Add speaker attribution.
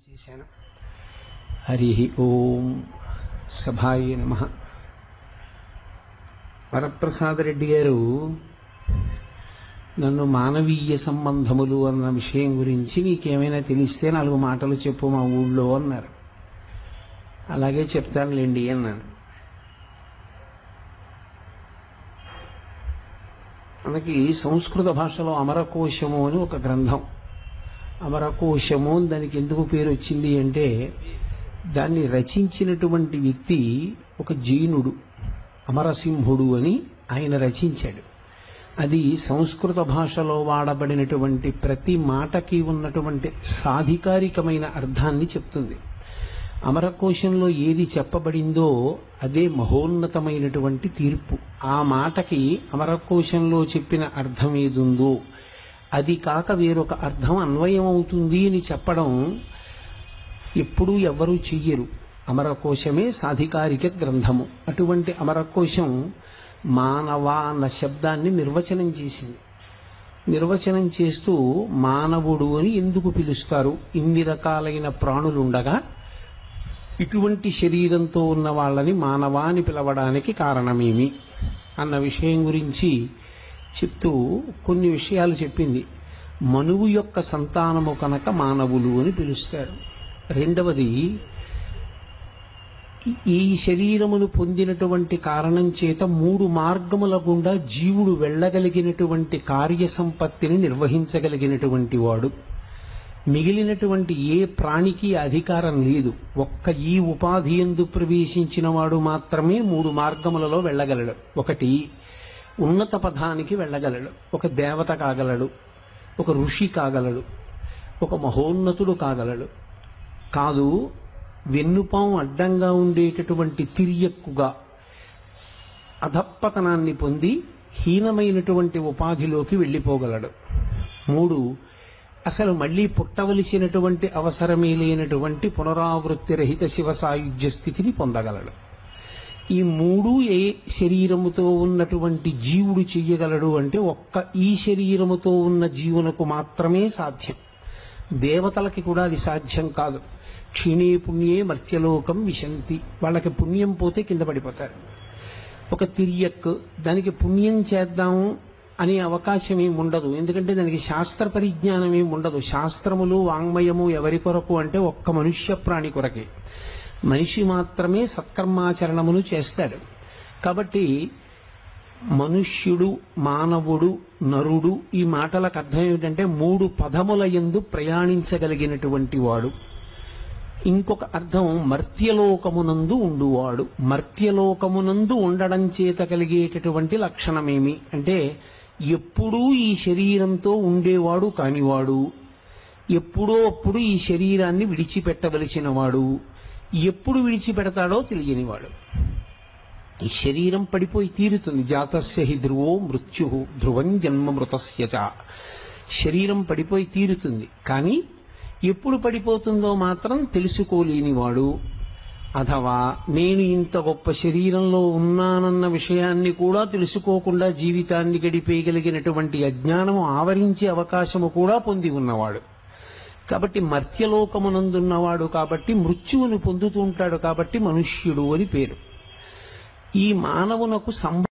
Speaker 1: చేశాను. హరి ఓం. సభాయ నమః. వరప్రసాదరెడ్డి గారు నన్ను మానవీయ సంబంధములు అన్న విషయం గురించి నీకేమైనా తెలిస్తే 4 మాటలు చెప్పు మా ఊళ్ళో అన్నారు. అలాగే చెప్తానులేండి అన్నాను. మనకి సంస్కృత భాషలో అమరకోశము అని ఒక గ్రంథం. అమరకోశము దానికి ఎందుకు పేరు వచ్చింది అంటే దాన్ని రచించినటువంటి వ్యక్తి ఒక జైనుడు, అమరసింహుడు అని ఆయన రచించాడు. అది సంస్కృత భాషలో వాడబడినటువంటి ప్రతి మాటకి ఉన్నటువంటి సాధికారికమైన అర్థాన్ని చెప్తుంది. అమరకోశంలో ఏది చెప్పబడిందో అదే మహోన్నతమైనటువంటి తీర్పు. ఆ మాటకి అమరకోశంలో చెప్పిన అర్థం ఏదుందో అది కాక వేరొక అర్థం అన్వయం అవుతుంది అని చెప్పడం ఎప్పుడూ ఎవ్వరూ చెయ్యరు. అమరకోశమే సాధికారిక గ్రంథము. అటువంటి అమరకోశం మానవ అన్న శబ్దాన్ని నిర్వచనం చేసింది. నిర్వచనం చేస్తూ మానవుడు అని ఎందుకు పిలుస్తారు, ఇన్ని రకాలైన ప్రాణులుండగా ఇటువంటి శరీరంతో ఉన్న వాళ్ళని మానవ అని పిలవడానికి కారణమేమి అన్న విషయం గురించి చెప్తూ కొన్ని విషయాలు చెప్పింది. మనువు యొక్క సంతానము కనుక మానవులు అని పిలుస్తారు. రెండవది, ఈ శరీరమును పొందినటువంటి కారణం చేత 3 మార్గముల గుండా జీవుడు వెళ్ళగలిగినటువంటి కార్యసంపత్తిని నిర్వహించగలిగినటువంటి వాడు. మిగిలినటువంటి ఏ ప్రాణికి అధికారం లేదు. ఒక్క ఈ ఉపాధి యందు ప్రవేశించిన వాడు మాత్రమే 3 మార్గములలో వెళ్ళగలడు. ఒకటి, ఉన్నత పదానికి వెళ్ళగలడు. ఒక దేవత కాగలడు, ఒక ఋషి కాగలడు, ఒక మహోన్నతుడు కాగలడు. కాదు, వెన్నుపాము అడ్డంగా ఉండేటటువంటి తిరియక్కుగా అధప్పతనాన్ని పొంది హీనమైనటువంటి ఉపాధిలోకి వెళ్ళిపోగలడు. 3, అసలు మళ్ళీ పుట్టవలసినటువంటి అవసరమే లేనటువంటి పునరావృత్తి రహిత శివ సాయుధ్య స్థితిని పొందగలడు. ఈ 3 ఏ శరీరముతో ఉన్నటువంటి జీవుడు చెయ్యగలడు అంటే ఒక్క ఈ శరీరముతో ఉన్న జీవునకు మాత్రమే సాధ్యం. దేవతలకి కూడా అది సాధ్యం కాదు. క్షీణే పుణ్యే మర్త్యలోకం విశంతి. వాళ్ళకి పుణ్యం పోతే కింద పడిపోతారు. ఒక తిరియక్కు, దానికి పుణ్యం చేద్దాము అనే అవకాశం ఏమి ఉండదు. ఎందుకంటే దానికి శాస్త్ర పరిజ్ఞానం ఏమి ఉండదు. శాస్త్రములు వాంగ్మయము ఎవరి కొరకు అంటే ఒక్క మనుష్య ప్రాణి కొరకే. మనిషి మాత్రమే సత్కర్మాచరణమును చేస్తాడు. కాబట్టి మనుష్యుడు, మానవుడు, నరుడు ఈ మాటలకు అర్థం ఏమిటంటే 3 పదముల యందు ప్రయాణించగలిగినటువంటి వాడు. ఇంకొక అర్థం మర్త్యలోకమునందు ఉండువాడు. మర్త్యలోకమునందు ఉండడం చేత కలిగేటటువంటి లక్షణమేమి అంటే ఎప్పుడూ ఈ శరీరంతో ఉండేవాడు కానివాడు, ఎప్పుడో అప్పుడు ఈ శరీరాన్ని విడిచిపెట్టవలసిన వాడు, ఎప్పుడు విడిచిపెడతాడో తెలియనివాడు. ఈ శరీరం పడిపోయి తీరుతుంది. జాతస్య హి ధ్రువో మృత్యు ధ్రువం జన్మ మృతస్య చ. శరీరం పడిపోయి తీరుతుంది, కానీ ఎప్పుడు పడిపోతుందో మాత్రం తెలుసుకోలేనివాడు. అథవా నేను ఇంత గొప్ప శరీరంలో ఉన్నానన్న విషయాన్ని కూడా తెలుసుకోకుండా జీవితాన్ని గడిపేయగలిగినటువంటి అజ్ఞానము ఆవరించే అవకాశము కూడా పొంది ఉన్నవాడు. కాబట్టి మర్త్యలోకమునందున్నవాడు, కాబట్టి మృత్యువును పొందుతూ ఉంటాడు, కాబట్టి మనుష్యుడు అని పేరు. ఈ మానవునకు